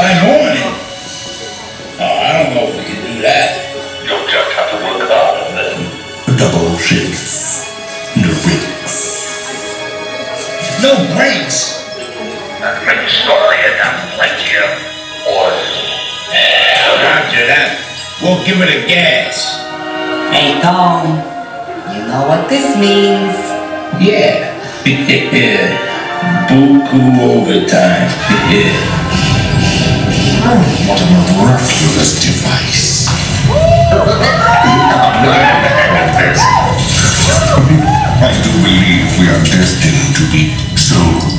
by morning. Oh, I don't know if we can do that. You'll just have to work hard on them. Double shifts. No breaks. No breaks. Make sure you have plenty of oil. Roger that. We'll give it a gas. Hey Tom, you know what this means? Yeah. Buku overtime. What a miraculous device. I do believe we are destined to be so